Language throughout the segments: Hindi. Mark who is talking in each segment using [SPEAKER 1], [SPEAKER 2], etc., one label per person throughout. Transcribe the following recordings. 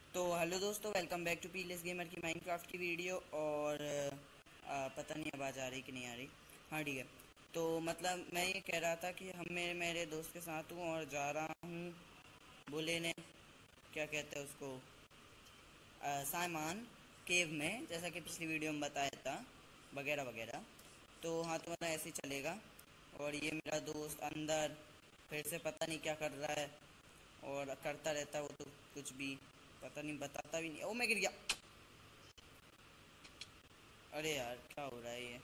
[SPEAKER 1] तो हेलो दोस्तों, वेलकम बैक टू पीलेस गेमर की माइनक्राफ्ट की वीडियो। और पता नहीं आवाज़ आ रही कि नहीं आ रही। हाँ ठीक है। तो मतलब मैं ये कह रहा था कि हम मेरे दोस्त के साथ हूँ और जा रहा हूँ बोले ने क्या कहते हैं उसको, सामान केव में, जैसा कि पिछली वीडियो में बताया था वगैरह वगैरह। तो हाँ, तो मतलब ऐसे ही चलेगा। और ये मेरा दोस्त अंदर फिर से पता नहीं क्या कर रहा है और करता रहता है वो तो, कुछ भी पता नहीं, बताता भी नहीं। ओ मैं गिर गया। अरे यार क्या हो रहा है ये।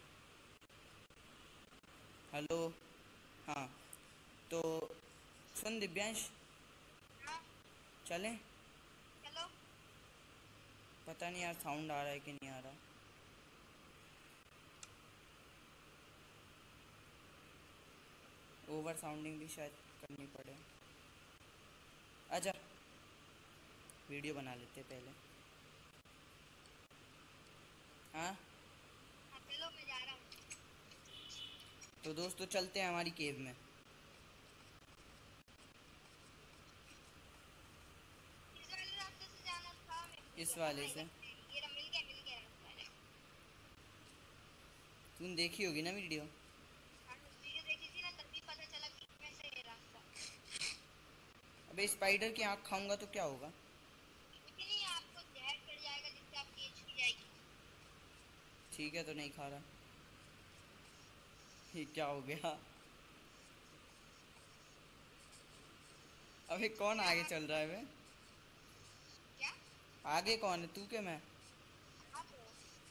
[SPEAKER 1] हेलो। हाँ। तो सुन दिव्यांश,
[SPEAKER 2] हाँ,
[SPEAKER 1] चलें।
[SPEAKER 2] चलो।
[SPEAKER 1] पता नहीं यार साउंड आ रहा है कि नहीं आ रहा। ओवर साउंडिंग भी शायद करनी पड़े। अच्छा, वीडियो बना लेते पहले। हाँ।
[SPEAKER 2] हाँ चलो, मैं जा रहा हूँ।
[SPEAKER 1] तो दोस्तों चलते हैं हमारी केव में।
[SPEAKER 2] इस वाले रास्ते से जाना था, मैं भूल
[SPEAKER 1] इस
[SPEAKER 2] गया।
[SPEAKER 1] वाले
[SPEAKER 2] हाँ,
[SPEAKER 1] से।
[SPEAKER 2] इधर से ये रहा, मिल गया रास्ता है।
[SPEAKER 1] तूने देखी होगी ना वीडियो।
[SPEAKER 2] हाँ, वीडियो देखी थी ना, तभी पता चला कि इसमें से ये रास्ता।
[SPEAKER 1] अबे स्पाइडर की आँख खाऊंगा तो क्या होगा।
[SPEAKER 2] कुछ नहीं, आपको जहर चढ़ जाएगा जिससे आपकी एचपी जाएगी।
[SPEAKER 1] ठीक है, तो नहीं खा रहा। ये क्या हो गया। अबे कौन
[SPEAKER 2] क्या
[SPEAKER 1] आगे चल रहा है बे।
[SPEAKER 2] क्या
[SPEAKER 1] आगे कौन है, तू के मैं।
[SPEAKER 2] आप हो?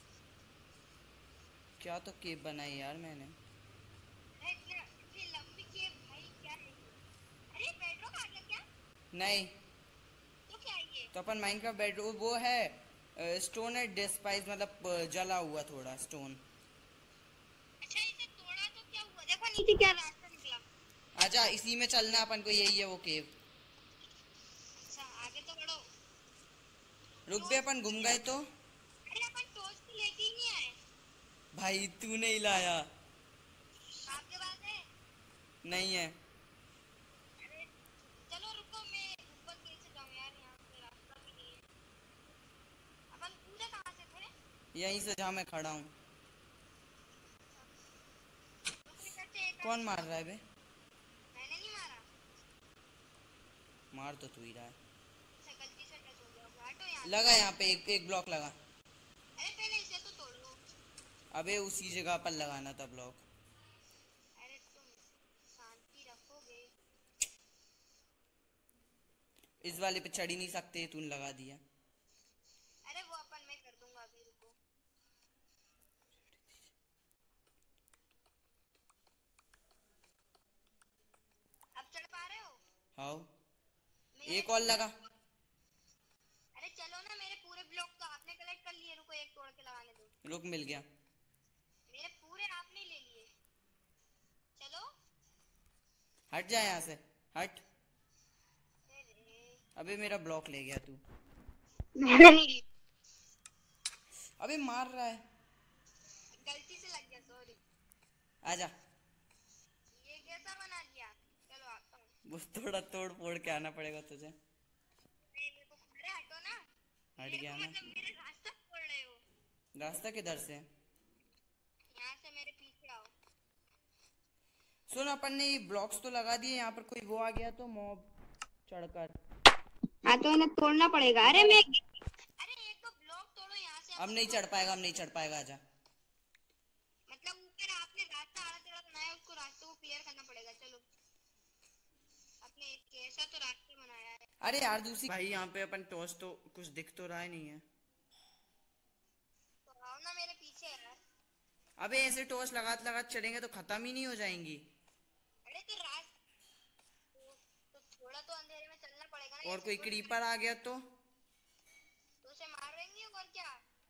[SPEAKER 1] क्या तो केव बनाई यार मैंने।
[SPEAKER 2] अरे इतनी लंबी के भाई, क्या है ये? अरे बेडरॉक आ गया क्या?
[SPEAKER 1] नहीं।
[SPEAKER 2] तो क्या है ये?
[SPEAKER 1] तो अपन माइनक्राफ्ट बेड वो है, स्टोन है डिस्पाइस, मतलब जला हुआ थोड़ा स्टोन।
[SPEAKER 2] अच्छा, इसे तोड़ा तो क्या हुआ? देखो नीचे क्या रास्ता निकला।
[SPEAKER 1] आजा, इसी में चलना अपन को, यही है वो केव।
[SPEAKER 2] अच्छा, आगे तो बढ़ो।
[SPEAKER 1] रुक बे,
[SPEAKER 2] टॉर्च
[SPEAKER 1] अपन घूम
[SPEAKER 2] किधर है?
[SPEAKER 1] गए तो।
[SPEAKER 2] अरे अपन टॉर्च तो लेके ही नहीं आए।
[SPEAKER 1] भाई तूने ही लाया।
[SPEAKER 2] आपके पास है?
[SPEAKER 1] नहीं है।
[SPEAKER 2] अरे चलो रुको, मैं ऊपर कैसे जाऊं यार, यहाँ से रास्ता भी नहीं है। अपन कूदे कहाँ से थे?
[SPEAKER 1] यहीं से जहाँ मैं खड़ा हूँ।
[SPEAKER 2] तो फिर कैसे एक
[SPEAKER 1] कौन
[SPEAKER 2] रास्ता
[SPEAKER 1] मार
[SPEAKER 2] था?
[SPEAKER 1] रहा है बे।
[SPEAKER 2] मैंने नहीं मारा।
[SPEAKER 1] मार तो तू ही रहा है।
[SPEAKER 2] अच्छा, गलती से टच हो गया होगा, हटो यहाँ से।
[SPEAKER 1] लगा यहाँ पे एक एक ब्लॉक लगा।
[SPEAKER 2] अरे पहले इसे तो तोड़ लो।
[SPEAKER 1] अबे उसी जगह पर लगाना था ब्लॉक।
[SPEAKER 2] अरे तुम शांति रखोगे?
[SPEAKER 1] इस वाले पे चढ़ ही नहीं सकते, तूने लगा दिया।
[SPEAKER 2] अरे वो अपन मैं कर दूंगा, अभी रुको। अब चढ़ पा रहे हो?
[SPEAKER 1] हाँ।
[SPEAKER 2] मेरे
[SPEAKER 1] एक और लगा।
[SPEAKER 2] अरे चलो ना, मेरे पूरे ब्लॉक तो आपने कलेक्ट कर लिए, रुको एक तोड़ के लगाने दो।
[SPEAKER 1] रुक, मिल गया।
[SPEAKER 2] मेरे पूरे आपने ले लिए। चलो।
[SPEAKER 1] हट जा यहाँ से। हट।
[SPEAKER 2] अरे
[SPEAKER 1] अबे मेरा ब्लॉक ले गया तू।
[SPEAKER 2] मैंने नहीं ली,
[SPEAKER 1] अबे मार रहा है।
[SPEAKER 2] गलती से लग गया, सॉरी।
[SPEAKER 1] आजा।
[SPEAKER 2] ये कैसा बना दिया? चलो आता हूँ।
[SPEAKER 1] वो थोड़ा तोड़ फोड़ के आना पड़ेगा तुझे।
[SPEAKER 2] नहीं, मेरे को अरे हटो ना।
[SPEAKER 1] हट
[SPEAKER 2] मेरे
[SPEAKER 1] गया
[SPEAKER 2] को
[SPEAKER 1] ना।
[SPEAKER 2] मतलब मेरे रास्ता छोड़ रहे हो।
[SPEAKER 1] रास्ता किधर से।
[SPEAKER 2] यहाँ से मेरे पीछे आओ।
[SPEAKER 1] सुन, अपन ने ये ब्लॉक्स तो लगा दिए, यहाँ पर कोई वो आ गया तो मॉब चढ़कर।
[SPEAKER 2] हाँ, तो इन्हें तोड़ना पड़ेगा। अरे मैं अरे एक तो ब्लॉक तोड़ो यहाँ से,
[SPEAKER 1] अब
[SPEAKER 2] अपन
[SPEAKER 1] नहीं
[SPEAKER 2] ऊपर
[SPEAKER 1] चढ़ पाएगा,
[SPEAKER 2] चढ़
[SPEAKER 1] अब नहीं चढ़ पाएगा, आजा।
[SPEAKER 2] मतलब ऊपर आपने रास्ता आड़ा टेढ़ा बनाया, उसको रास्ते को क्लियर करना पड़ेगा। चलो, आपने एक कैसा तो रास्ते बनाया है।
[SPEAKER 1] अरे यार दूसरी भाई, यहाँ पे अपन टॉर्च तो कुछ दिख तो रहा ही नहीं है।
[SPEAKER 2] तो आओ ना मेरे पीछे यार।
[SPEAKER 1] अबे ऐसे टॉर्च लगाते लगाते चढ़ेंगे तो खत्म ही नहीं हो जाएंगी।
[SPEAKER 2] अरे तो तो थोड़ा तो अंधेरे में चलना पड़ेगा ना,
[SPEAKER 1] और
[SPEAKER 2] ऐसे
[SPEAKER 1] कोई
[SPEAKER 2] थोड़ी
[SPEAKER 1] क्रीपर आ गया तो।
[SPEAKER 2] तो उसे मारेंगे और क्या।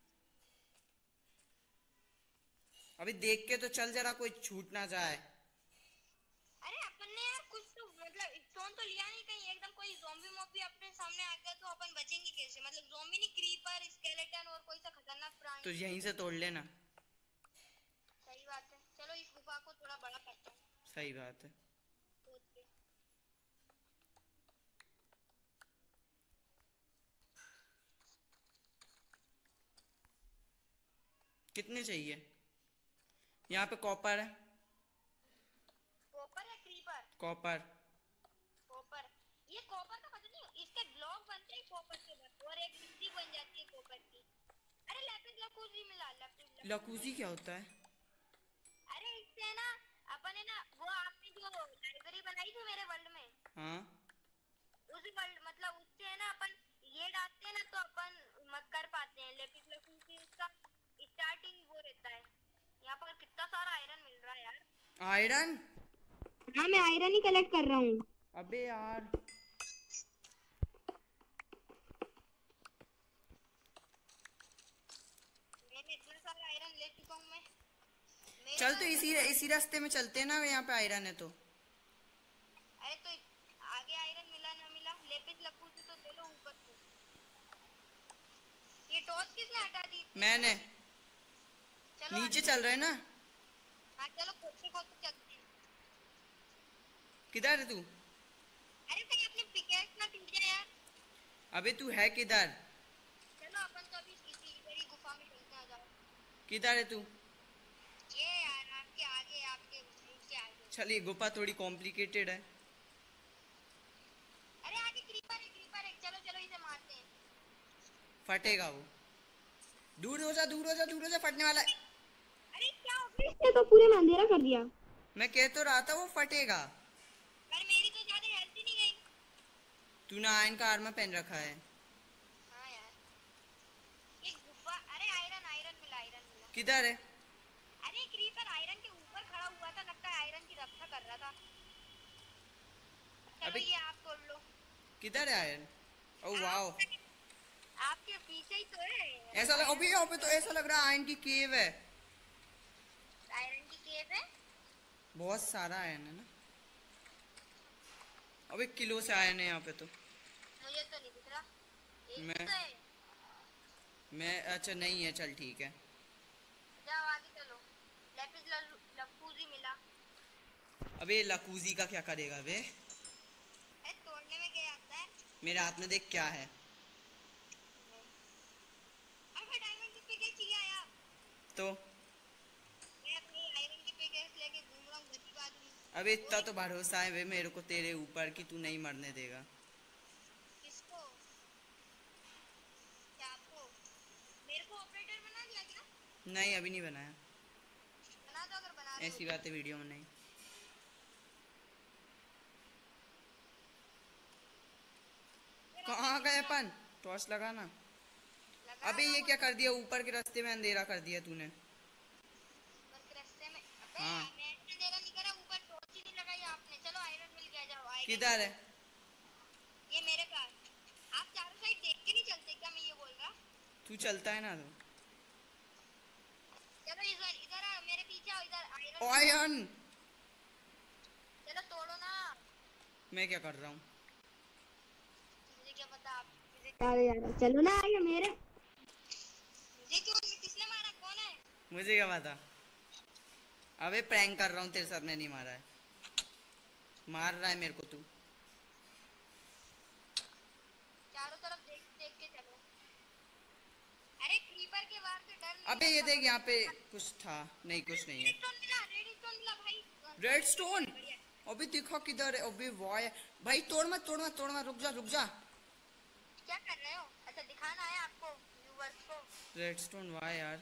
[SPEAKER 1] अभी देख के तो चल जरा, कोई छूट ना जाए।
[SPEAKER 2] अरे अपन ने यार कुछ तो मतलब स्टोन तो लिया नहीं कहीं, एकदम कोई ज़ॉम्बी मॉब भी अपने सामने आ गया तो अपन बचेंगे कैसे? मतलब ज़ॉम्बी नहीं, क्रीपर, स्केलेटन और कोई सा खतरनाक
[SPEAKER 1] तो
[SPEAKER 2] प्राणी।
[SPEAKER 1] यहीं से तोड़ लेना।
[SPEAKER 2] सही बात है, चलो इस गुफा को थोड़ा बड़ा करता हूँ।
[SPEAKER 1] सही बात है।
[SPEAKER 2] खोद के।
[SPEAKER 1] कितने चाहिए? यहाँ पे कॉपर है।
[SPEAKER 2] कॉपर या क्रीपर?
[SPEAKER 1] कॉपर।
[SPEAKER 2] कॉपर। ये कॉपर का पता नहीं, इसके ब्लॉक बनते हैं कॉपर के बस, और एक बिजली बन जाती है कॉपर की। अरे लैपिस लकुजी मिला, लैपिस
[SPEAKER 1] लकूजी क्या होता है?
[SPEAKER 2] अरे इससे ना अपन है ना, वो आपने जो लाइब्रेरी बनाई थी मेरे वर्ल्ड में,
[SPEAKER 1] हाँ।
[SPEAKER 2] उस वर्ल्ड मतलब उससे है ना अपन ये डालते हैं ना तो अपन मत कर पाते हैं। लैपिस लकुजी उसका स्टार्टिंग वो रहता है। यहाँ पर कितना सारा आयरन मिल रहा है यार।
[SPEAKER 1] आयरन?
[SPEAKER 2] हाँ मैं आयरन ही कलेक्ट कर रहा हूँ।
[SPEAKER 1] अबे यार,
[SPEAKER 2] मैंने इतना सारा आयरन ले चुका हूँ मैं।
[SPEAKER 1] चल तो इसी रास्ते में चलते हैं ना, यहाँ पे आयरन है तो।
[SPEAKER 2] अरे तो आगे आयरन मिला ना मिला, लेपिस लपूसी तो दे लो ऊपर से। ये टॉर्च किसने हटा दी?
[SPEAKER 1] मैंने।
[SPEAKER 2] चलो
[SPEAKER 1] नीचे चल रहे हैं ना?
[SPEAKER 2] हाँ चलो खोदते खोदते चलते हैं।
[SPEAKER 1] किधर है तू?
[SPEAKER 2] अरे भाई अपनी पिकेक्स ना टूट जाए यार।
[SPEAKER 1] अबे तू है किधर?
[SPEAKER 2] चलो अपन तो अभी इसी इधर ही गुफा में चलते हैं, आ जाओ।
[SPEAKER 1] किधर है तू?
[SPEAKER 2] ये यार आपके आगे, आपके नीचे आगे।
[SPEAKER 1] चल, ये गुफा थोड़ी कॉम्प्लिकेटेड है।
[SPEAKER 2] अरे आगे क्रीपर है, चलो चलो इसे मारते हैं।
[SPEAKER 1] फटेगा वो। दूर हो जा, दूर हो जा, दूर हो जा, फटने वाला है।
[SPEAKER 2] अरे क्या हो गया? इसने तो पूरे में अंधेरा कर दिया।
[SPEAKER 1] मैं कह तो रहा था वो फटेगा।
[SPEAKER 2] पर मेरी तो ज्यादा हेल्थ ही नहीं गई।
[SPEAKER 1] तूने आयरन का आर्मर पहन रखा है।
[SPEAKER 2] हाँ यार ये गुफा, अरे आयरन आयरन मिला, आयरन मिला।
[SPEAKER 1] किधर है?
[SPEAKER 2] अरे क्रीपर आयरन के ऊपर खड़ा हुआ था, लगता है आयरन की रक्षा कर रहा था। चलो
[SPEAKER 1] अबे
[SPEAKER 2] ये आप तोड़ लो।
[SPEAKER 1] किधर है आयरन? ओह वाओ,
[SPEAKER 2] आपके पीछे ही तो है।
[SPEAKER 1] ऐसा लग, अभी यहाँ पे तो ऐसा लग रहा है आयरन की केव है।
[SPEAKER 2] आयरन की केव है।
[SPEAKER 1] बहुत सारा आयरन है ना। अबे किलो से आयरन है यहाँ पे तो।
[SPEAKER 2] मुझे तो नहीं दिख रहा। एक
[SPEAKER 1] मैं
[SPEAKER 2] तो है।
[SPEAKER 1] मैं अच्छा नहीं है, चल ठीक है।
[SPEAKER 2] जाओ आगे चलो। लेपिस लफूजी मिला।
[SPEAKER 1] अबे लकूजी का क्या करेगा बे?
[SPEAKER 2] अरे तोड़ने में क्या आता है?
[SPEAKER 1] मेरे हाथ में देख क्या है।
[SPEAKER 2] अरे डायमंड की पिकेक्स ले आया।
[SPEAKER 1] तो
[SPEAKER 2] मैं अपनी आयरन की पिकेक्स लेके घूम रहा हूँ गरीब आदमी।
[SPEAKER 1] अबे इतना तो भरोसा है बे मेरे को तेरे ऊपर कि तू नहीं मरने देगा।
[SPEAKER 2] किसको? क्या आपको? मेरे को ऑपरेटर बना दिया क्या?
[SPEAKER 1] नहीं, अभी नहीं बनाया।
[SPEAKER 2] बना दो अगर बना दो।
[SPEAKER 1] ऐसी बात है वीडियो में नहीं। कहाँ गए अपन? टॉर्च लगाना।
[SPEAKER 2] लगा
[SPEAKER 1] अबे
[SPEAKER 2] रहा
[SPEAKER 1] ये
[SPEAKER 2] हूँ
[SPEAKER 1] क्या कर दिया, ऊपर के रास्ते में अंधेरा कर दिया तूने।
[SPEAKER 2] ऊपर के रास्ते में। अबे
[SPEAKER 1] हाँ।
[SPEAKER 2] मैं अंधेरा नहीं करा, ऊपर टॉर्च ही नहीं लगाई आपने। चलो आयरन मिल गया, जाओ आयरन।
[SPEAKER 1] किधर है?
[SPEAKER 2] ये मेरे पास। आप चारों साइड देख के नहीं चलते क्या? मैं ये बोल रहा।
[SPEAKER 1] तू चलता है ना तो।
[SPEAKER 2] चलो इधर इधर आओ, मेरे पीछे आओ, इधर आयरन।
[SPEAKER 1] आयरन।
[SPEAKER 2] चलो तोड़ो ना।
[SPEAKER 1] मैं क्या कर रहा हूँ?
[SPEAKER 2] मुझे क्या पता आप किसे चलो ना आगे मेरे। मुझे क्यों? किसने मारा? कौन है?
[SPEAKER 1] मुझे क्या पता। अबे प्रैंक कर रहा हूँ तेरे साथ, मैं नहीं मारा है। मार रहा है मेरे को तू।
[SPEAKER 2] चारों तरफ देख देख के चलो। अरे क्रीपर के वार से डर नहीं
[SPEAKER 1] अबे ये
[SPEAKER 2] लगता।
[SPEAKER 1] देख, यहाँ पे कुछ था। नहीं, कुछ नहीं है।
[SPEAKER 2] रेडस्टोन मिला, रेडस्टोन मिला भाई।
[SPEAKER 1] Red stone?
[SPEAKER 2] बढ़िया।
[SPEAKER 1] अबे देखो किधर है। अबे वाह भाई, तोड़ मत तोड़ मत तोड़ मत, रुक जा रुक जा।
[SPEAKER 2] क्या कर रहे हो? अच्छा दिखाना है आपको व्यूअर्स को।
[SPEAKER 1] रेड स्टोन, वाह यार।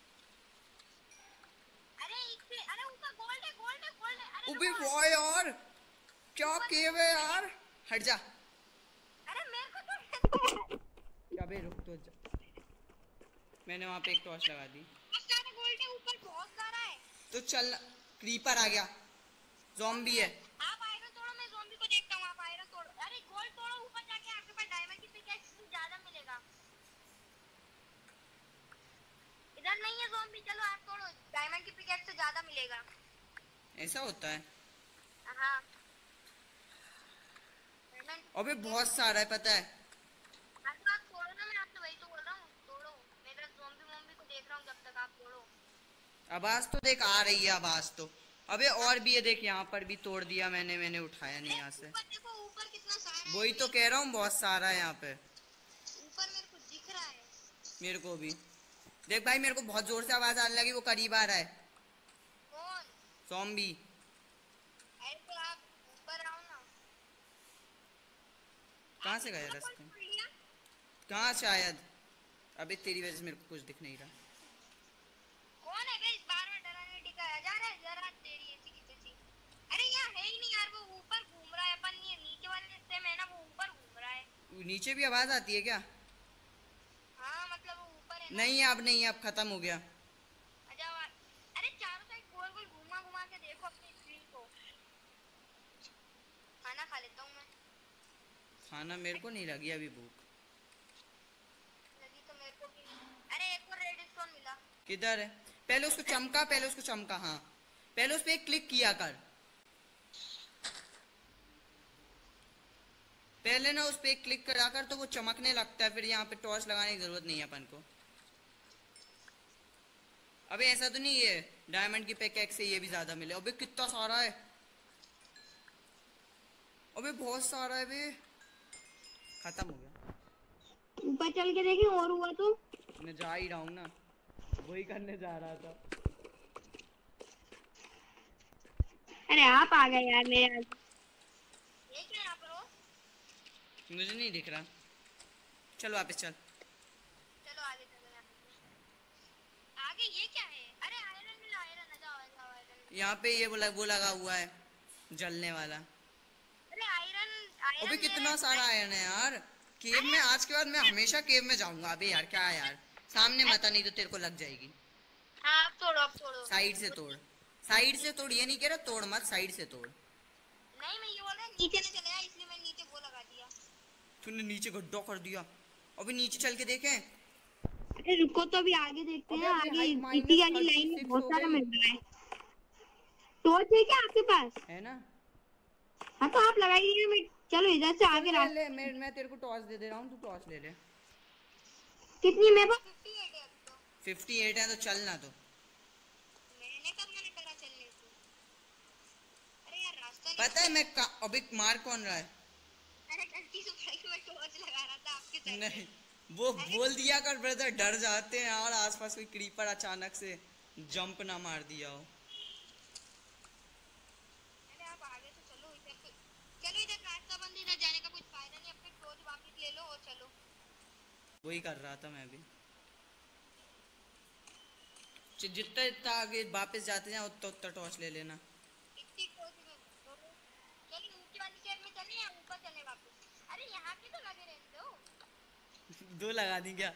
[SPEAKER 2] अरे इससे, अरे ऊपर गोल्ड है, गोल्ड है, गोल्ड है। अरे
[SPEAKER 1] अबे
[SPEAKER 2] रुको।
[SPEAKER 1] वाह यार, क्या केव है यार। हट जा।
[SPEAKER 2] अरे मेरे को तो
[SPEAKER 1] अबे रुक तो जा। मैंने वहाँ पे एक टॉर्च लगा दी।
[SPEAKER 2] बहुत सारा गोल्ड है ऊपर, बहुत सारा है।
[SPEAKER 1] तो चल, क्रीपर आ गया, ज़ॉम्बी है।
[SPEAKER 2] आप आयरन तोड़ो, मैं ज़ॉम्बी को देखता हूँ। आप आयरन तोड़ो। अरे गोल्ड तोड़ो, ऊपर जाके आपके पास डायमंड की पिकेक्स ज्यादा मिलेगा। इधर नहीं है ज़ॉम्बी, चलो आप तोड़ो, डायमंड की पिकेक्स से ज्यादा मिलेगा।
[SPEAKER 1] ऐसा होता है?
[SPEAKER 2] हाँ।
[SPEAKER 1] अबे बहुत सारा है, पता है।
[SPEAKER 2] अरे आप तोड़ो ना, मैं आपसे वही तो बोल रहा हूँ, तोड़ो। मैं इधर ज़ॉम्बी वॉम्बी को देख रहा हूँ, जब तक आप तोड़ो।
[SPEAKER 1] आवाज तो देख आ रही है, आवाज तो। अबे और भी है देख, यहाँ पर भी तोड़ दिया मैंने उठाया नहीं यहाँ से।
[SPEAKER 2] ऊपर देखो, ऊपर कितना सारा है।
[SPEAKER 1] वही तो कह रहा हूँ, बहुत सारा है यहाँ पे।
[SPEAKER 2] ऊपर मेरे को दिख रहा है।
[SPEAKER 1] मेरे को भी। देख भाई मेरे को बहुत जोर से आवाज आने लगी, वो करीब आ रहा है।
[SPEAKER 2] कौन?
[SPEAKER 1] ज़ॉम्बी।
[SPEAKER 2] अरे तो आप ऊपर आओ ना।
[SPEAKER 1] कहाँ से
[SPEAKER 2] आपने
[SPEAKER 1] गए
[SPEAKER 2] पूरा कॉल
[SPEAKER 1] रास्ते में?
[SPEAKER 2] कर लिया?
[SPEAKER 1] कहाँ शायद। अबे तेरी वजह से मेरे को कुछ दिख नहीं रहा।
[SPEAKER 2] कौन है बे इस बार में डराने टिका है? जा रहा है जरा तेरी ऐसी की तैसी। अरे यहाँ है ही नहीं यार, वो ऊपर घूम रहा है। अपन ये नीचे वाले हिस्से में है ना, वो ऊपर घूम रहा है।
[SPEAKER 1] नीचे भी आवाज आती है क्या?
[SPEAKER 2] हाँ मतलब वो ऊपर है ना।
[SPEAKER 1] नहीं है, अब नहीं है, अब खत्म हो गया।
[SPEAKER 2] अच्छा अरे चारों साइड गोल गोल घुमा घुमा के देखो अपनी स्क्रीन को। खाना खा लेता हूँ मैं।
[SPEAKER 1] खाना मेरे को नहीं लगी अभी भूख।
[SPEAKER 2] लगी तो मेरे को भी। अरे एक और रेड स्टोन मिला।
[SPEAKER 1] किधर है? पहले उसको चमका, पहले उसको चमका। हाँ पहले उस पे एक क्लिक किया कर। पहले ना उस पे एक क्लिक करा कर तो वो चमकने लगता है, फिर यहाँ पे टॉर्च लगाने की जरूरत नहीं है अपन को। अबे ऐसा तो नहीं है डायमंड की पिकैक्स से ये भी ज्यादा मिले। अबे कितना सारा है, अबे बहुत सारा है बे। खत्म हो गया।
[SPEAKER 2] ऊपर चल के देखें और हुआ तो।
[SPEAKER 1] मैं जा ही रहा हूँ ना, वही करने जा रहा था।
[SPEAKER 2] अरे आप आ गए यार मेरे आगे। ये क्या यहाँ पर हो?
[SPEAKER 1] मुझे नहीं दिख रहा। चल वापस चल।
[SPEAKER 2] चलो आगे चलो यहाँ पे। आगे ये क्या है? अरे आयरन मिला, आयरन आ जाओ आ जाओ आयरन।
[SPEAKER 1] यहाँ पे ये वो लगा हुआ है जलने वाला।
[SPEAKER 2] अरे आयरन
[SPEAKER 1] अबे
[SPEAKER 2] आयरन
[SPEAKER 1] कितना सारा आयरन है यार। केव में आज के बाद मैं हमेशा केव में जाऊंगा। अबे यार क्या है यार, सामने मत आ, नहीं तो तेरे को लग जाएगी।
[SPEAKER 2] हाँ आप तोड़ो आप तोड़ो।
[SPEAKER 1] साइड से तोड़, साइड से तोड़। ये नहीं कह रहा तोड़ मत, साइड से तोड़।
[SPEAKER 2] नहीं मैं ये बोल रहा नीचे न चले आया, इसलिए मैंने नीचे वो लगा दिया।
[SPEAKER 1] तूने नीचे गड्ढा कर दिया। अभी नीचे चल के देखें।
[SPEAKER 2] अरे रुको तो अभी आगे देखते हैं।
[SPEAKER 1] अबे
[SPEAKER 2] आगे
[SPEAKER 1] हाइट
[SPEAKER 2] इसी वाली लाइन में
[SPEAKER 1] -36
[SPEAKER 2] बहुत
[SPEAKER 1] हो
[SPEAKER 2] सारा
[SPEAKER 1] गई
[SPEAKER 2] मिल रहा है। टॉर्च है क्या आपके पास?
[SPEAKER 1] है ना।
[SPEAKER 2] हाँ तो आप लगाइए। मैं चलो इधर से आगे
[SPEAKER 1] ले
[SPEAKER 2] रास्ता।
[SPEAKER 1] ले, मैं तेरे को टॉर्च दे रहा हूँ, तू टॉर्च ले ले।
[SPEAKER 2] कितनी मेरे पास? 58 है अभी तो।
[SPEAKER 1] 58 है तो चलना तो।
[SPEAKER 2] मैंने कब मना करा चलने को? अरे यार रास्ता नहीं
[SPEAKER 1] पता है मैं अभी मार कौन रहा है?
[SPEAKER 2] अरे गलती से भाई मैं टॉर्च लगा रहा था आपके साइड
[SPEAKER 1] नहीं वो बोल दिया कर ब्रदर, डर जाते हैं और आसपास कोई क्रीपर अचानक से जंप ना मार दिया हो।
[SPEAKER 2] अरे आप आगे तो चलो इधर पे। चलो इधर रास्ता बंद, इधर जाने का कुछ फायदा नहीं। अपने टॉर्च वापस ले लो और चलो।
[SPEAKER 1] वही कर रहा था मैं भी। जितना जितना आगे वापस जाते जाए उतना उतना टॉर्च ले लेना।
[SPEAKER 2] इतनी टॉर्च में चलो। चलो नीचे वाली साइड में चले या ऊपर चले वापस? अरे यहाँ के तो लगे रहने दो।
[SPEAKER 1] दो लगा दी क्या?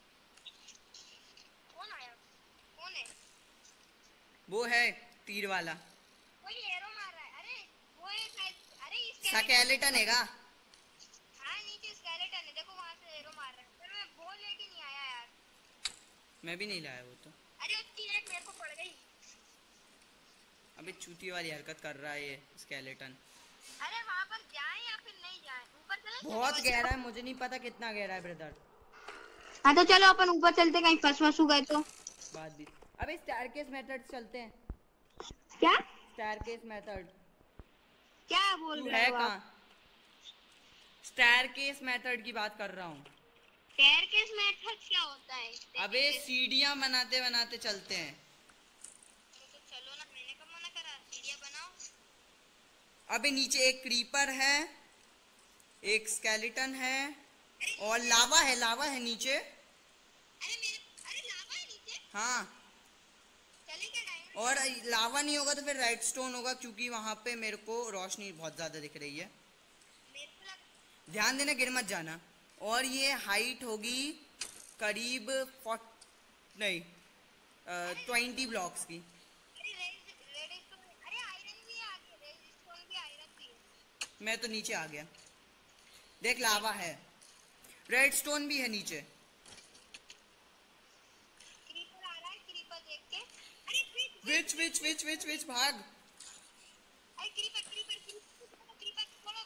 [SPEAKER 2] कौन आया? कौन है?
[SPEAKER 1] वो है तीर वाला।
[SPEAKER 2] कोई एरो मार रहा है। अरे वो है शायद। अरे
[SPEAKER 1] स्केलेटन है का?
[SPEAKER 2] हाँ नीचे स्केलेटन है, देखो वहां से एरो मार रहा है। पर मैं बॉल लेके नहीं आया यार।
[SPEAKER 1] मैं भी नहीं लाया वो तो।
[SPEAKER 2] अरे उसकी एक मेरे को पड़ गई।
[SPEAKER 1] अबे चूती वाली हरकत कर रहा है ये स्केलेटन।
[SPEAKER 2] अरे वहां पर जाएं या फिर नहीं जाएं? ऊपर चले?
[SPEAKER 1] बहुत गहरा है, मुझे नहीं पता कितना गहरा है ब्रदर।
[SPEAKER 2] हाँ तो चलो अपन ऊपर चलते, कहीं फंस फंस गए तो।
[SPEAKER 1] बात भी। अबे स्टेयरकेस मेथड चलते हैं।
[SPEAKER 2] क्या
[SPEAKER 1] स्टेयरकेस मेथड।
[SPEAKER 2] क्या बोल
[SPEAKER 1] तू
[SPEAKER 2] रहे
[SPEAKER 1] है
[SPEAKER 2] हो
[SPEAKER 1] कहाँ?
[SPEAKER 2] आप?
[SPEAKER 1] स्टेयरकेस मेथड की बात कर रहा हूँ।
[SPEAKER 2] स्टेयरकेस मेथड क्या होता है?
[SPEAKER 1] अबे सीढ़ियाँ बनाते बनाते चलते हैं।
[SPEAKER 2] तो चलो ना, मैंने कब मना करा? सीढ़ियाँ बनाओ।
[SPEAKER 1] अबे नीचे एक क्रीपर है, एक स्केलेटन है और लावा है, लावा है नीचे।
[SPEAKER 2] अरे लावा है नीचे?
[SPEAKER 1] हाँ
[SPEAKER 2] चले क्या डायमंड?
[SPEAKER 1] और लावा नहीं होगा तो फिर रेडस्टोन होगा, क्योंकि वहां पे मेरे को रोशनी बहुत ज्यादा दिख रही है।
[SPEAKER 2] मेरे को लगा
[SPEAKER 1] ध्यान देना, गिर मत जाना। और ये हाइट होगी करीब 20 ब्लॉक्स की।
[SPEAKER 2] अरे रेड स्टोन। अरे आयरन भी है आगे, रेड स्टोन भी आयरन भी है।
[SPEAKER 1] मैं तो नीचे आ गया। देख लावा है, रेडस्टोन भी है नीचे।
[SPEAKER 2] क्रीपर आ रहा है, क्रीपर देख के। अरे
[SPEAKER 1] विच विच विच विच विच भाग।
[SPEAKER 2] अरे क्रीपर क्रीपर क्रीपर क्रीपर छोड़ो।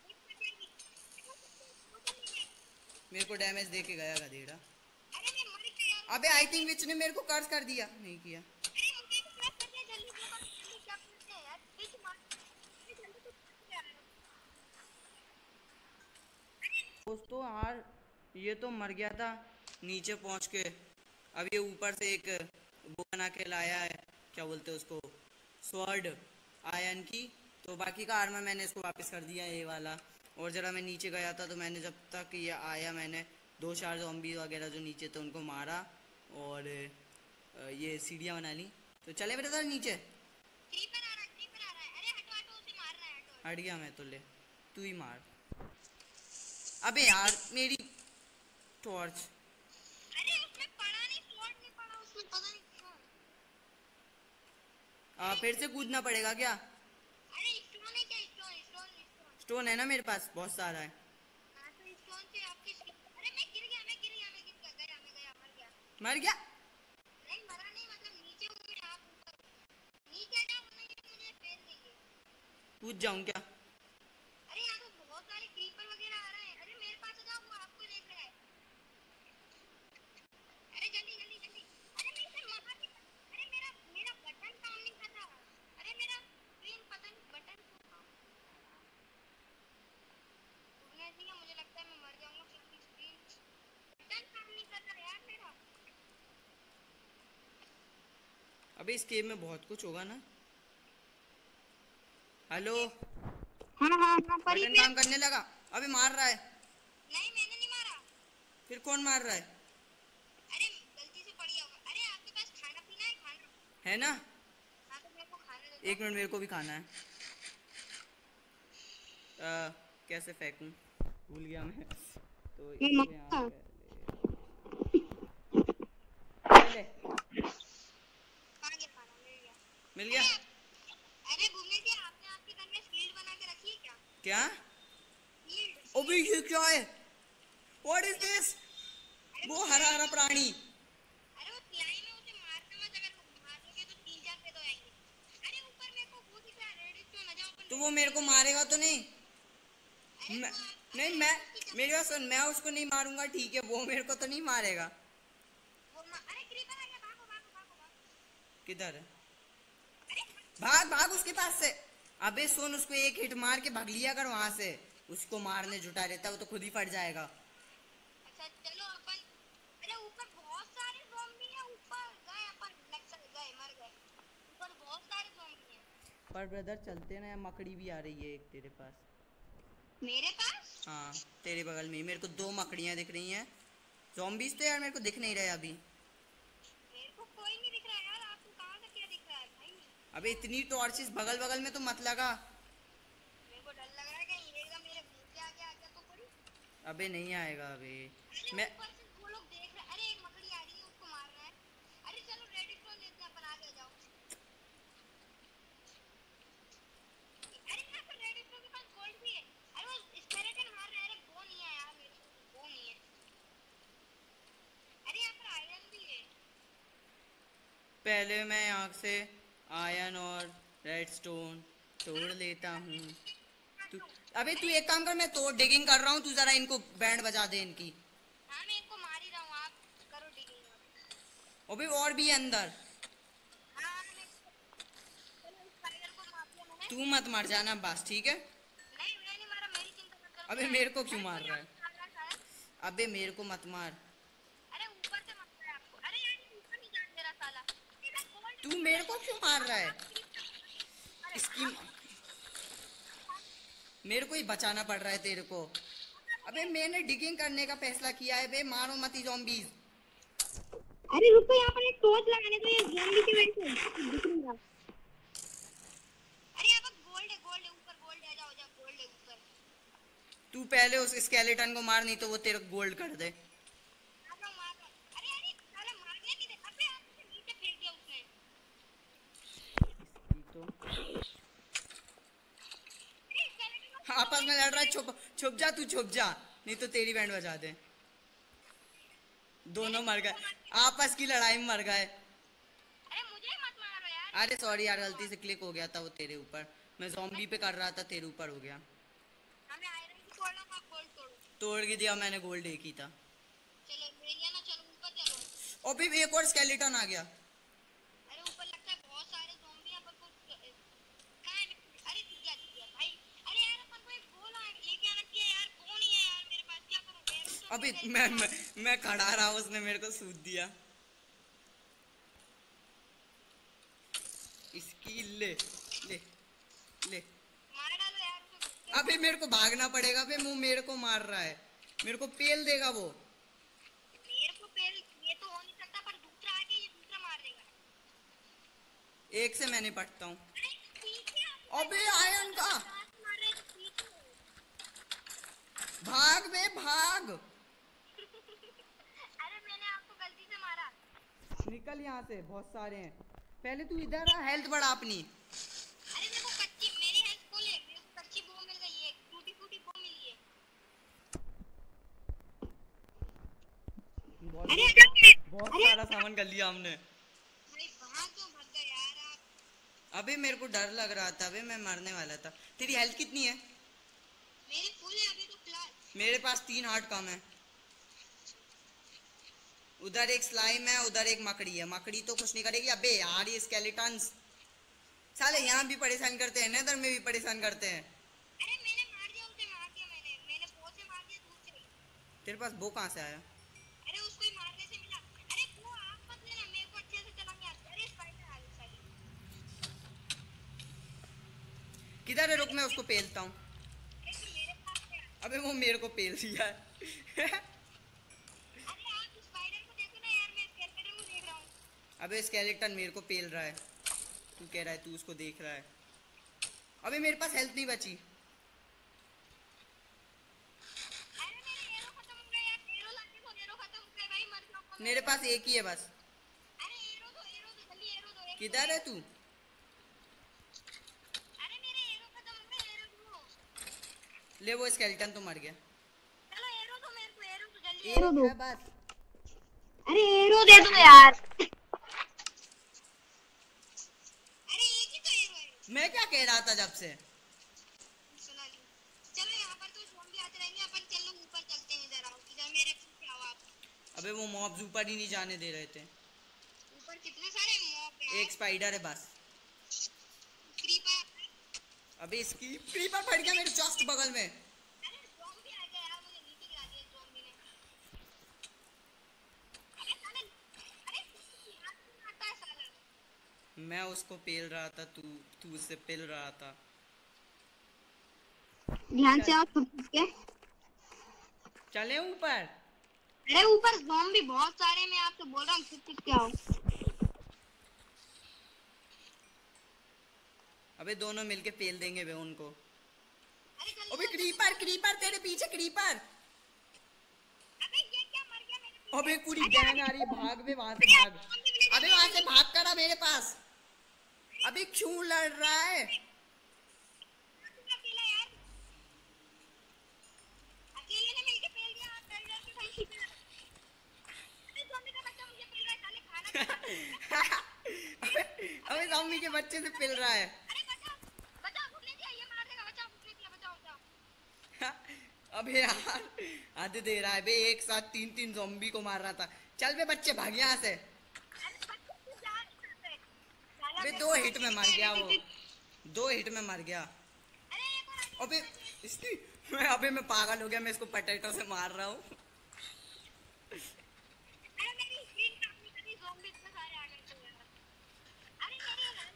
[SPEAKER 1] मेरे को डैमेज दे के गया गधेड़ा।
[SPEAKER 2] अरे मैं मर गया यार।
[SPEAKER 1] अबे आई थिंक विच ने मेरे को कर्स कर दिया। नहीं किया।
[SPEAKER 2] अरे मुझे भी क्रैश कर दिया। जल्दी से करो, जल्दी क्या करते हैं यार? बीच मार। अरे जल्दी तो कर यार।
[SPEAKER 1] दोस्तों यार ये तो मर गया था नीचे पहुंच के। अब ये ऊपर से एक वो बना के लाया है, क्या बोलते हैं उसको, स्वॉर्ड आयन की। तो बाकी का आर्मर मैंने इसको वापस कर दिया ये वाला। और जरा मैं नीचे गया था तो मैंने जब तक ये आया मैंने 2-4 ज़ॉम्बी वगैरह जो नीचे थे उनको मारा और ये सीढ़ियाँ बना ली। तो चले ब्रदर नीचे।
[SPEAKER 2] क्रीपर आ रहा है, क्रीपर आ रहा है। अरे हटो हटो, उसे मारना है, हटो।
[SPEAKER 1] हट गया मैं तो, ले तू ही मार। अबे यार मेरी टॉर्च।
[SPEAKER 2] अरे उसमें पड़ा नहीं, स्लॉट नहीं पड़ा उसमें, पता नहीं क्यों।
[SPEAKER 1] फिर से कूदना पड़ेगा क्या?
[SPEAKER 2] अरे स्टोन है क्या? Stone stone stone.
[SPEAKER 1] स्टोन है ना मेरे पास, बहुत सारा है।
[SPEAKER 2] हाँ तो स्टोन से आपकी अरे मैं गिर गया, मैं गिर गया, मैं गिर गया, मैं गया, मर गया।
[SPEAKER 1] मर गया?
[SPEAKER 2] नहीं मरा नहीं, मतलब नीचे हूँ मैं, आप ऊपर। नीचे जाओ, नहीं मुझे पैर नहीं है।
[SPEAKER 1] कूद जाऊं क्या?
[SPEAKER 2] अरे यहाँ तो बहुत सारे क्रीपर वगैरह आ रहे हैं। अरे मेरे पास आ जाओ, वो आपको देख रहा है। अरे जल्दी जल्दी जल्दी। अरे मैं इसे मार नहीं अरे मेरा मेरा बटन काम नहीं कर रहा। अरे मेरा स्क्रीन पता नहीं बटन क्यों काम उड़ने से मुझे लगता है मैं मर जाऊंगा, क्योंकि स्क्रीन बटन काम नहीं कर रहा यार मेरा।
[SPEAKER 1] अबे इस गेम में बहुत कुछ होगा ना। हेलो,
[SPEAKER 2] हाँ हाँ हाँ, पर
[SPEAKER 1] बटन काम करने लगा। अबे मार रहा है।
[SPEAKER 2] नहीं मैंने नहीं मारा।
[SPEAKER 1] फिर कौन मार रहा है?
[SPEAKER 2] अरे गलती से पड़ गया होगा। अरे आपके पास खाना पीना है? खाना
[SPEAKER 1] है ना?
[SPEAKER 2] हाँ तो मेरे को खाने दे दो।
[SPEAKER 1] 1 मिनट, मेरे को भी खाना है। कैसे फेंकूं, भूल गया मैं। तो इसको यहाँ पे ले।
[SPEAKER 2] कहाँ गया खाना? मिल गया।
[SPEAKER 1] मिल गया?
[SPEAKER 2] अरे घूमने से आपने आपके घर में शील्ड बना के रखी है क्या?
[SPEAKER 1] क्या?
[SPEAKER 2] शील्ड।
[SPEAKER 1] अबे ये क्या है? What is this? वो हरा हरा प्राणी।
[SPEAKER 2] अरे वो सिलाई में उसे मारना मत, अगर मारोगे तो 3-4 पे तो आएंगे। अरे ऊपर मेरे को वो दिख रहा है, रेड स्टोन आ जाओ अपन।
[SPEAKER 1] तो वो मेरे को मारेगा तो नहीं?
[SPEAKER 2] अरे
[SPEAKER 1] मैं,
[SPEAKER 2] वो आप
[SPEAKER 1] नहीं मैं, मेरी बात सुन, मैं उसको नहीं मारूंगा ठीक है, वो मेरे को तो नहीं मारेगा।
[SPEAKER 2] अरे क्रीपर आ गया, भागो भागो भागो भागो।
[SPEAKER 1] किधर है?
[SPEAKER 2] अरे
[SPEAKER 1] भाग भाग उसके पास से। अबे सुन, उसको एक हिट मार के भाग लिया कर वहां से। उसको मारने जुटा रहता है वो तो खुद ही फट जाएगा।
[SPEAKER 2] अच्छा चलो अपन। अरे ऊपर बहुत सारे ज़ॉम्बी हैं, ऊपर गए अपन, लगता है गए, मर गए। ऊपर बहुत सारे ज़ॉम्बी हैं।
[SPEAKER 1] पर ब्रदर चलते ना, मकड़ी भी आ रही है एक तेरे पास।
[SPEAKER 2] मेरे पास?
[SPEAKER 1] हाँ तेरे बगल में ही मेरे को 2 मकड़ियाँ दिख रही हैं। ज़ॉम्बीज़ तो यार मेरे को दिख नहीं रहे अभी।
[SPEAKER 2] मेरे को कोई नहीं दिख रहा है यार, आपको कहाँ से क्या दिख रहा है भाई?
[SPEAKER 1] अबे इतनी टॉर्चेस बगल बगल में तो मत लगा।
[SPEAKER 2] मेरे को डर लग रहा है कहीं एकदम मेरे मुंह के आगे आ गया तो कोई।
[SPEAKER 1] अबे नहीं आएगा अबे।
[SPEAKER 2] अरे
[SPEAKER 1] मैं
[SPEAKER 2] ऊपर से वो लोग देख रहे हैं। अरे एक मकड़ी आ रही है, उसको मारना है। अरे चलो रेड स्टोन लेते हैं अपन, आगे आ जाओ। अरे यहाँ पर रेड स्टोन के पास गोल्ड भी है। अरे वो स्केलेटन मार रहा है। अरे वो नहीं है यार, मेरे को वो नहीं है। अरे यहाँ पर आयरन भी है।
[SPEAKER 1] पहले मैं यहाँ से आयरन और रेडस्टोन तोड़ लेता हूँ। तू, अबे तू एक काम कर, मैं तो डिगिंग कर रहा हूँ, तू जरा इनको बैंड बजा दे इनकी।
[SPEAKER 2] हाँ मैं इनको मार ही रहा हूँ, आप करो डिगिंग।
[SPEAKER 1] अबे और भी है अंदर।
[SPEAKER 2] हाँ मैं चलो इस टाइगर को मार दिया मैंने।
[SPEAKER 1] तू मत मर जाना बस, ठीक है?
[SPEAKER 2] नहीं मैं नहीं मारा, मेरी चिंता मत करो।
[SPEAKER 1] अबे मेरे को क्यों मार रहा है?
[SPEAKER 2] मार रहा है शायद।
[SPEAKER 1] अबे मेरे को मत मार।
[SPEAKER 2] अरे ऊपर से मार रहा है आपको। अरे यार ये ऊपर नहीं जाने दे रहा साला। सीधा गोल्ड।
[SPEAKER 1] तू मेरे को क्यों मार रहा है?
[SPEAKER 2] अरे
[SPEAKER 1] इसकी मेरे को ही बचाना पड़ रहा है तेरे को। अबे मैंने डिगिंग करने का फैसला किया है बे, मारो मत ही ज़ॉम्बीज़।
[SPEAKER 2] अरे रुको, यहाँ पर एक टॉर्च लगाने तो ये ज़ॉम्बी की वजह से दिख नहीं रहा। अरे यहाँ पर गोल्ड है, गोल्ड है ऊपर, गोल्ड है, जाओ जाओ, गोल्ड है ऊपर।
[SPEAKER 1] तू पहले उस स्केलेटन को मार, नहीं तो वो तेरे को गोल्ड कर दे।
[SPEAKER 2] मार रहा हूँ, मार रहा हूँ। अरे अरे साला मारने नहीं दे। अबे आप मुझे नीचे फेंक दिया उसने।
[SPEAKER 1] तो
[SPEAKER 2] अरे स्केलेटन को
[SPEAKER 1] आपस में लड़ रहा है, छुप छुप जा, तू छुप जा, नहीं तो तेरी बैंड बजा दे। दोनों मर गए, आपस की लड़ाई में मर गए।
[SPEAKER 2] अरे मुझे मत मारो यार।
[SPEAKER 1] अरे सॉरी यार, गलती से क्लिक हो गया था वो तेरे ऊपर। मैं ज़ॉम्बी पे कर रहा था, तेरे ऊपर हो गया।
[SPEAKER 2] हमें आयरन की तोड़ रहा हूँ, आप गोल्ड तोड़ो।
[SPEAKER 1] तोड़ के दिया मैंने, गोल्ड एक ही था।
[SPEAKER 2] चलो ले लिया ना, चलो ऊपर चलो।
[SPEAKER 1] और फिर एक और स्केलेटन आ गया।
[SPEAKER 2] अरे ऊपर लगता है बहुत सारे ज़ॉम्बी हैं, अपन को कहाँ है? अरे दिख गया भाई। अरे यार अपन को एक गोल लेके आना चाहिए यार, वो नहीं है यार मेरे पास, क्या करूँ?
[SPEAKER 1] अभी मैं खड़ा रहा, उसने मेरे को सूद दिया। हील ले ले ले।
[SPEAKER 2] मार डालो यार उसको।
[SPEAKER 1] अबे मेरे को भागना पड़ेगा, अबे वो मेरे को मार रहा है, मेरे को पेल देगा वो।
[SPEAKER 2] मेरे को पेल ये तो हो नहीं सकता, पर दूसरा आके ये दूसरा मार देगा।
[SPEAKER 1] एक से मैं निपटता हूँ।
[SPEAKER 2] अरे पीछे
[SPEAKER 1] अबे आयन का
[SPEAKER 2] मार रहे तो पीछे।
[SPEAKER 1] भाग बे भाग।
[SPEAKER 2] अरे मैंने आपको गलती से मारा।
[SPEAKER 1] निकल यहाँ से, बहुत सारे हैं। पहले तू इधर आ, हेल्थ बढ़ा अपनी।
[SPEAKER 2] अरे मेरे को कच्ची, मेरी हेल्थ फुल है, मेरे को कच्ची बो मिल गई है, टूटी फूटी बो मिली है।
[SPEAKER 1] बहुत सारा सामान कर लिया हमने।
[SPEAKER 2] भाई वहां तो भाग गए यार आप।
[SPEAKER 1] अबे मेरे को डर लग रहा था, अबे मैं मरने वाला था। तेरी हेल्थ कितनी है?
[SPEAKER 2] मेरी फुल है अभी तो फिलहाल।
[SPEAKER 1] मेरे पास 3 हार्ट कम है। उधर एक स्लाइम है, उधर एक मकड़ी है, मकड़ी तो कुछ नहीं करेगी। अबे यार ये स्केलेटन्स साले यहाँ भी परेशान करते हैं, नेदर में भी परेशान करते हैं।
[SPEAKER 2] अरे मैंने मार दिया उसे, मार दिया मैंने बो से मार दिया दूर से।
[SPEAKER 1] तेरे पास वो कहाँ से आया?
[SPEAKER 2] अरे उसको ही मारने से मिला। अरे वो आप मत लेना, मेरे को अच्छे से चलानी आती है। अरे स्पाइडर आ गई साली।
[SPEAKER 1] किधर है? रुक मैं उसको पेलता हूँ।
[SPEAKER 2] अरे तू मेरे पास से आ।
[SPEAKER 1] अबे वो मेरे को पेल दिया है।
[SPEAKER 2] अरे आप स्पाइडर को देखो ना यार, मैं स्केलेटन को देख रहा हूँ।
[SPEAKER 1] अबे स्केलेटन मेरे को पेल रहा है, तू कह रहा है तू उसको देख रहा है। अबे मेरे पास हेल्थ नहीं बची।
[SPEAKER 2] अरे मेरे एरो खत्म हो गए यार, एरो लाके दो, एरो खत्म हो गए भाई, मर जाऊंगा मैं।
[SPEAKER 1] मेरे पास एक ही है बस।
[SPEAKER 2] अरे एरो दो जल्दी, एरो दो।
[SPEAKER 1] किधर है तू?
[SPEAKER 2] अरे मेरे एरो खत्म हो गए, एरो दो।
[SPEAKER 1] ले वो स्केलेटन तो मर गया।
[SPEAKER 2] चलो एरो दो मेरे को, एरो दो जल्दी,
[SPEAKER 1] एरो दो बस।
[SPEAKER 2] अरे एरो दे दो यार। अरे एक ही तो एरो है।
[SPEAKER 1] मैं क्या कह रहा था जब से?
[SPEAKER 2] सुना ली। चलो यहाँ पर तो ज़ॉम्बी आते रहेंगे, अपन चलो ऊपर चलते हैं। इधर आओ, इधर मेरे पीछे आओ आप।
[SPEAKER 1] अबे वो मॉब्स ऊपर ही नहीं जाने दे रहे थे।
[SPEAKER 2] ऊपर कितने सारे मॉब हैं।
[SPEAKER 1] एक स्पाइडर है बस।
[SPEAKER 2] क्रीपर।
[SPEAKER 1] अबे इसकी क्रीपर फट गया मेरे जस्ट बगल में।
[SPEAKER 2] अरे ज़ॉम्बी आ गया यार, मुझे नीचे गिरा दिया ज़ॉम्बी ने। अरे साले, अरे यार तू मारता है साला।
[SPEAKER 1] मैं उसको पेल रहा था, तू तू उससे पेल रहा था।
[SPEAKER 2] ध्यान से आओ छुप के।
[SPEAKER 1] चले ऊपर।
[SPEAKER 2] अरे ऊपर ज़ॉम्बी बहुत सारे, मैं आपसे बोल रहा हूँ छुप के आओ।
[SPEAKER 1] अबे दोनों मिलके पेल देंगे बे उनको।
[SPEAKER 2] अरे जल्दी
[SPEAKER 1] अबे क्रीपर क्रीपर तेरे पीछे क्रीपर।
[SPEAKER 2] अबे ये क्या मर गया मेरे पीछे।
[SPEAKER 1] अबे पूरी गैंग आ रही है, भाग बे वहां से भाग। अबे वहां से भाग कर आ मेरे पास। अबे क्यों लड़ रहा है?
[SPEAKER 2] अकेला यार, अकेले ने मिलके पेल दिया। आप डर डर के भाई पीछे। अरे ज़ॉम्बी का बच्चा मुझे पेल रहा है, साले खाना खा।
[SPEAKER 1] अबे ज़ॉम्बी के बच्चे से पेल रहा है।
[SPEAKER 2] अरे बचाओ बचाओ, भूखने दिया, ये मार देगा। बचाओ, भूखने दिया, बचाओ बचाओ।
[SPEAKER 1] अबे यार हद दे रहा है बे, एक साथ 3-3 ज़ॉम्बी को मार रहा था। चल बे बच्चे भाग यहाँ से।
[SPEAKER 2] अरे बच्चे तू जा नहीं सकते साला।
[SPEAKER 1] अबे 2 हिट में मर गया वो, 2 हिट में मर गया।
[SPEAKER 2] अरे एक और आगे।
[SPEAKER 1] अबे इसकी मैं पागल हो गया, मैं इसको पोटैटो से मार रहा हूँ।
[SPEAKER 2] अरे मेरी स्क्रीन काफी सारी ज़ॉम्बी इतने सारे आ गए थे यार। अरे मेरी हेल्थ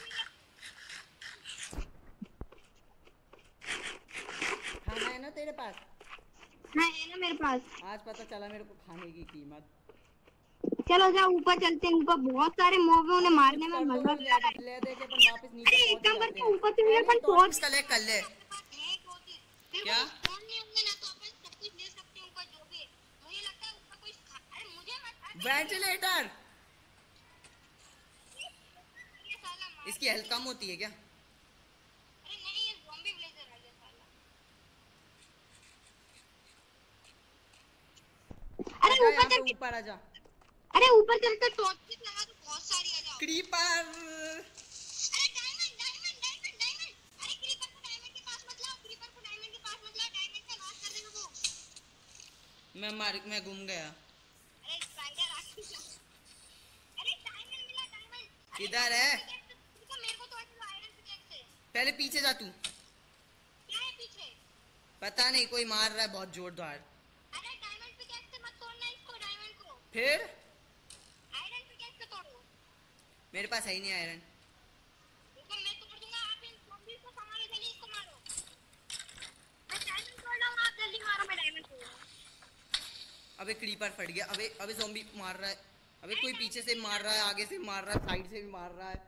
[SPEAKER 1] खाना है ना तेरे पास?
[SPEAKER 2] हाँ है ना मेरे पास।
[SPEAKER 1] आज पता चला मेरे को खाने की कीमत।
[SPEAKER 2] चलो जाओ ऊपर चलते हैं। ऊपर बहुत सारे मॉब हैं, उन्हें मारने में मजा भी आ रहा है।
[SPEAKER 1] ले दे के अपन वापस नीचे
[SPEAKER 2] अरे एक
[SPEAKER 1] पहुंच
[SPEAKER 2] काम
[SPEAKER 1] जाते
[SPEAKER 2] करते हैं,
[SPEAKER 1] हैं।
[SPEAKER 2] ऊपर से अपन
[SPEAKER 1] पहले
[SPEAKER 2] टॉर्च
[SPEAKER 1] कलेक्ट कर ले। क्या?
[SPEAKER 2] फोन नहीं होंगे ना तो अपन सब कुछ ले सकते हैं ऊपर जो भी है। मुझे लगता है ऊपर कोई अरे मुझे मत।
[SPEAKER 1] वेंटिलेटर।
[SPEAKER 2] ये साला मार।
[SPEAKER 1] इसकी हेल्थ कम होती है क्या?
[SPEAKER 2] अरे नहीं, ये ज़ॉम्बी विलेजर आ गया साला। अरे
[SPEAKER 1] आजा
[SPEAKER 2] ऊपर
[SPEAKER 1] यहाँ पे,
[SPEAKER 2] चल के,
[SPEAKER 1] ऊपर आजा।
[SPEAKER 2] अरे ऊपर चलकर टॉर्च लगा तो बहुत सारी आ जाओ।
[SPEAKER 1] क्रीपर।
[SPEAKER 2] अरे डायमंड डायमंड डायमंड डायमंड। अरे क्रीपर को डायमंड के पास मत लाओ, क्रीपर को डायमंड के पास मत लाओ, डायमंड का नाश कर देगा वो।
[SPEAKER 1] मैं घूम गया।
[SPEAKER 2] अरे स्पाइडर आ गया। अरे डायमंड मिला, डायमंड।
[SPEAKER 1] किधर है?
[SPEAKER 2] मेरे को तो आयरन पिकेक्स से।
[SPEAKER 1] पहले पीछे जा तू।
[SPEAKER 2] क्या है पीछे?
[SPEAKER 1] पता नहीं, कोई मार रहा है बहुत जोरदार।
[SPEAKER 2] अरे डायमंड पिकेक्स से मत तोड़ना इसको, डायमंड को।
[SPEAKER 1] फिर
[SPEAKER 2] आयरन पिकेक्स से तोड़ो।
[SPEAKER 1] मेरे पास है ही नहीं आयरन।
[SPEAKER 2] जल्दी मारो, मैं डायमंड खोल रहा हूं।
[SPEAKER 1] अबे क्रीपर फट गया। अबे अबे ज़ॉम्बी मार रहा है। अबे कोई पीछे से मार रहा है, आगे से मार रहा है, साइड से भी मार रहा है।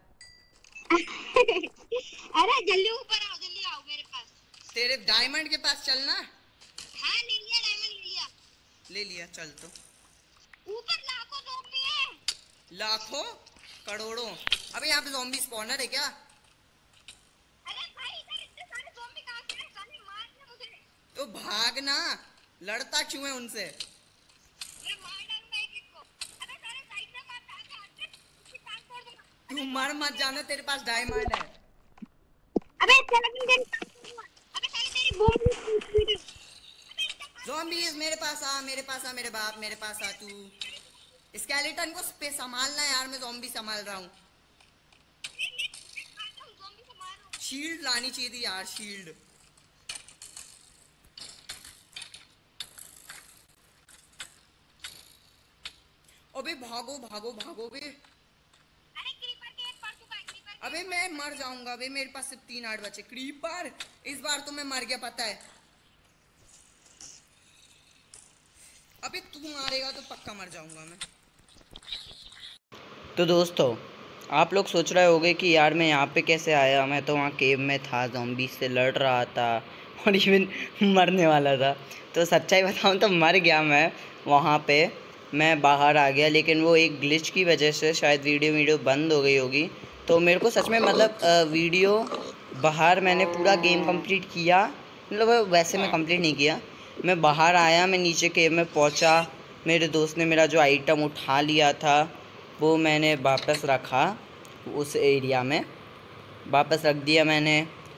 [SPEAKER 2] अरे जल्दी ऊपर आओ, जल्दी आओ मेरे पास।
[SPEAKER 1] तेरे डायमंड के पास चलना।
[SPEAKER 2] हाँ ले लिया, डायमंड ले लिया।
[SPEAKER 1] ले लिया, चल तो।
[SPEAKER 2] ऊपर लाखों ज़ॉम्बी हैं।
[SPEAKER 1] लाखों करोड़ों। अबे यहाँ पे ज़ॉम्बी स्पॉनर है क्या?
[SPEAKER 2] अरे भाई इधर इतने सारे ज़ॉम्बी कहाँ से हैं? साले मार रहे मुझे।
[SPEAKER 1] तो भागना, लड़ता क्यों है उनसे?
[SPEAKER 2] मैं मार डालूंगा एक एक को। अबे सारे साइड से मार, आगे आगे उसकी टांग तोड़ दूंगा।
[SPEAKER 1] तू मर मत जाना, तेरे पास डायमंड है।
[SPEAKER 2] अबे चल अभी तेरी टांग तोड़ूंगा। अबे साले तेरी बूम।
[SPEAKER 1] ज़ॉम्बीज़ मेरे पास आ, मेरे पास आ, मेरे बाप मेरे पास आ। तू स्केलेटन को पे संभालना यार, मैं ज़ॉम्बी संभाल रहा हूँ। शील्ड लानी चाहिए थी यार, शील्ड। अबे भागो भागो भागो बे। अबे मैं मर जाऊंगा। अबे मेरे पास सिर्फ 3 8 बचे। क्रीपर इस बार तो मैं मर गया, पता है। अबे तू मारेगा तो पक्का मर जाऊंगा मैं। तो दोस्तों, आप लोग सोच रहे होंगे कि यार मैं यहाँ पे कैसे आया। मैं तो वहाँ केव में था, ज़ॉम्बी से लड़ रहा था और इवन मरने वाला था। तो सच्चाई बताऊँ तो मर गया मैं वहाँ पे। मैं बाहर आ गया, लेकिन वो एक ग्लिच की वजह से शायद वीडियो बंद हो गई होगी। तो मेरे को सच में मतलब वीडियो बाहर मैंने पूरा गेम कंप्लीट किया, मतलब वैसे मैं कंप्लीट नहीं किया। मैं बाहर आया, मैं नीचे केव में पहुँचा। मेरे दोस्त ने मेरा जो आइटम उठा लिया था वो मैंने वापस रखा, उस एरिया में वापस रख दिया मैंने।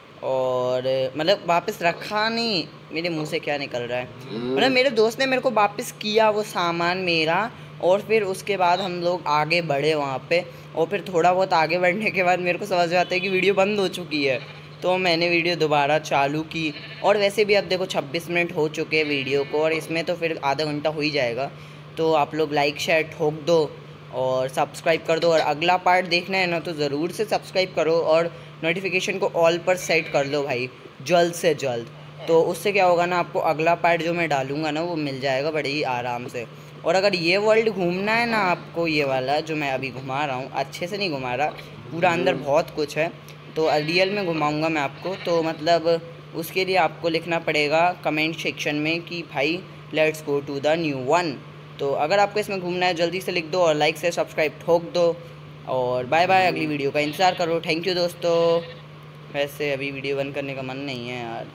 [SPEAKER 1] और मतलब वापस रखा नहीं, मेरे मुंह से क्या निकल रहा है, मतलब मेरे दोस्त ने मेरे को वापस किया वो सामान मेरा। और फिर उसके बाद हम लोग आगे बढ़े वहाँ पे। और फिर थोड़ा बहुत आगे बढ़ने के बाद मेरे को समझ में आता है कि वीडियो बंद हो चुकी है। तो मैंने वीडियो दोबारा चालू की। और वैसे भी अब देखो 26 मिनट हो चुके हैं वीडियो को, और इसमें तो फिर आधा घंटा हो ही जाएगा। तो आप लोग लाइक शेयर ठोक दो और सब्सक्राइब कर दो। और अगला पार्ट देखना है ना तो ज़रूर से सब्सक्राइब करो और नोटिफिकेशन को ऑल पर सेट कर लो भाई, जल्द से जल्द। तो उससे क्या होगा ना, आपको अगला पार्ट जो मैं डालूँगा ना वो मिल जाएगा बड़े ही आराम से। और अगर ये वर्ल्ड घूमना है ना आपको, ये वाला जो मैं अभी घुमा रहा हूँ, अच्छे से नहीं घुमा रहा, पूरा अंदर बहुत कुछ है, तो रियल में घुमाऊँगा मैं आपको। तो मतलब उसके लिए आपको लिखना पड़ेगा कमेंट सेक्शन में कि भाई let's go to the new one. तो अगर आपको इसमें घूमना है जल्दी से लिख दो और लाइक से सब्सक्राइब ठोक दो। और बाय बाय, अगली वीडियो का इंतज़ार करो। थैंक यू दोस्तों। वैसे अभी वीडियो बंद करने का मन नहीं है यार।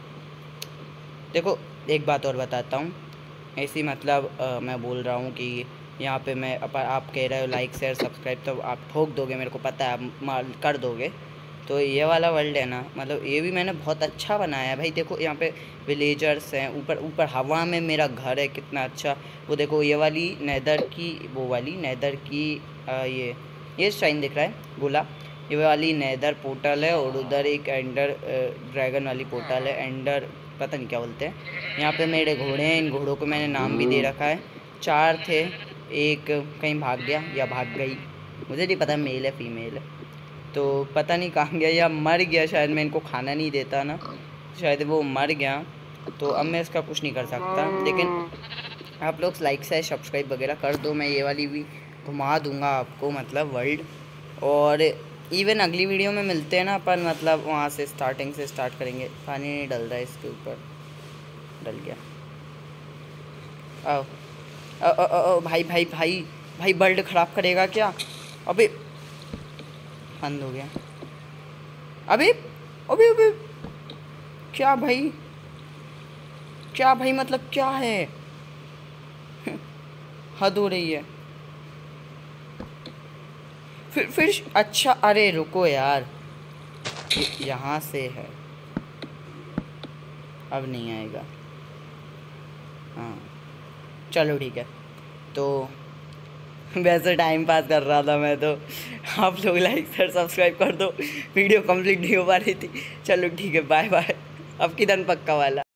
[SPEAKER 1] देखो एक बात और बताता हूँ, ऐसी मतलब मैं बोल रहा हूँ कि यहाँ पे मैं आप कह रहे हो लाइक शेयर सब्सक्राइब, तो आप ठोक दोगे, मेरे को पता है आप कर दोगे। तो ये वाला वर्ल्ड है ना, मतलब ये भी मैंने बहुत अच्छा बनाया है भाई। देखो यहाँ पे विलेजर्स हैं, ऊपर ऊपर हवा में मेरा घर है, कितना अच्छा। वो देखो ये वाली नेदर की, वो वाली नेदर की ये शाइन दिख रहा है गोला, ये वाली नेदर पोर्टल है। और उधर एक एंडर ड्रैगन वाली पोर्टल है, एंडर पता नहीं क्या बोलते हैं। यहाँ पे मेरे घोड़े हैं, इन घोड़ों को मैंने नाम भी दे रखा है। 4 थे, एक कहीं भाग गया या भाग गई, मुझे नहीं पता मेल है फीमेल है, तो पता नहीं कहाँ गया या मर गया शायद। मैं इनको खाना नहीं देता ना, शायद वो मर गया। तो अब मैं इसका कुछ नहीं कर सकता, लेकिन आप लोग लाइक से सब्सक्राइब वगैरह कर दो। मैं ये वाली भी घुमा दूंगा आपको, मतलब वर्ल्ड। और इवन अगली वीडियो में मिलते हैं ना अपन, मतलब वहाँ से स्टार्टिंग से स्टार्ट करेंगे। पानी नहीं डल रहा है इसके ऊपर, डल गया। आओ आओ आओ आओ भाई भाई भाई भाई, वर्ल्ड ख़राब करेगा क्या? अबे बंद हो गया। अबे अबे अबे क्या भाई, क्या भाई, मतलब क्या है? हद हो रही है। फिर अच्छा, अरे रुको यार, यहाँ से है, अब नहीं आएगा। हाँ चलो ठीक है। तो वैसे टाइम पास कर रहा था मैं, तो आप लोग लाइक शेयर सब्सक्राइब कर दो। वीडियो कंप्लीट नहीं हो पा रही थी। चलो ठीक है, बाय बाय। अब किधर पक्का वाला।